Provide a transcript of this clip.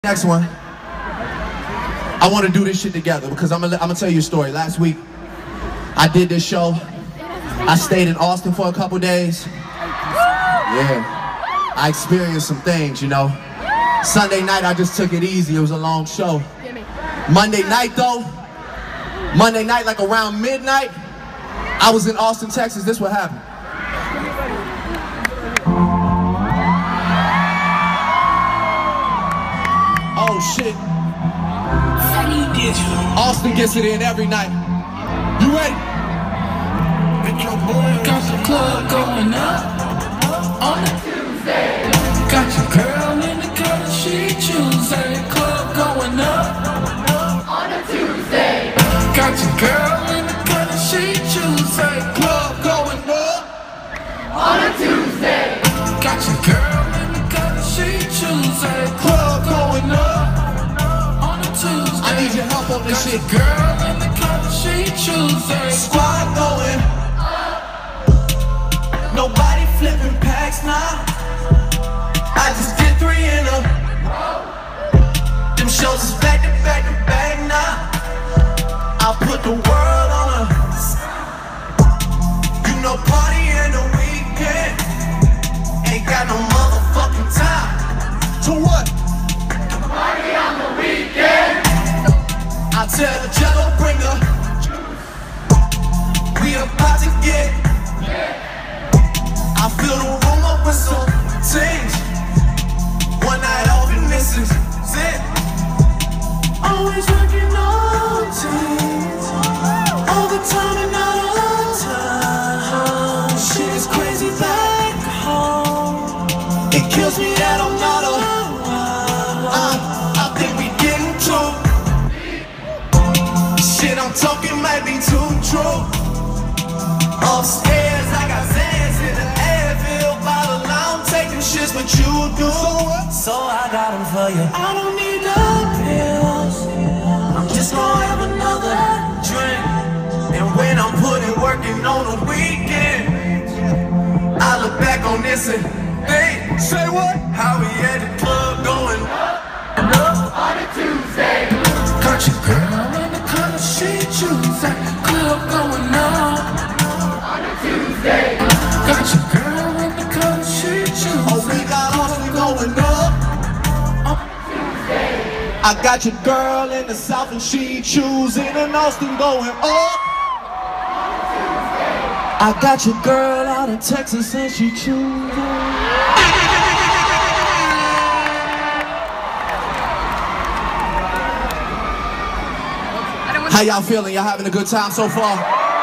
Next one. I want to do this shit together because I'm gonna tell you a story. Last week, I did this show. I stayed in Austin for a couple days. Yeah, I experienced some things, you know. Sunday night, I just took it easy. It was a long show. Monday night, though, like around midnight, I was in Austin, Texas. This what happened. Oh shit. Austin gets it in every night. You ready? Got the club going up on a Tuesday. Got your girl in the color she choosing. Club going up on a Tuesday. Got your girl in the color she choosing. Club going up on a Tuesday. Got your girl in the color she choosing. Club going up on a Tuesday. I need your help on this shit. Girl in the color she choosing. Squad going. Nobody flipping packs now. I just did 3 in a row. Them shows is back to back to back now. I put the world on a, you know, party in the weekend. Ain't got no motherfucking time. To what? Party on the weekend. I tell the jello bringer, we about to get. I fill the room up with some things. One night off and this is it. Always working on teams. Overtime and not on time. Shit is crazy back home. It kills me that I'm not around. I think we getting too. Shit I'm talking might be too true. Upstairs I got Zans in the Advil bottle. I don't take them shits, but you do. So I got them for you. I don't need the pills. I'm just gonna have another drink. And when I'm putting working on the weekend, I look back on this and think, Say what? how we at the club going up on a Tuesday. Got your girl in the color she choosing. Club going up on a Tuesday. Got your girl in the color she choosing. Oh, we got Austin going up. I got your girl in the South and she choosing, and Austin going up. I got your girl out in Texas and she choosing. How y'all feeling? Y'all having a good time so far?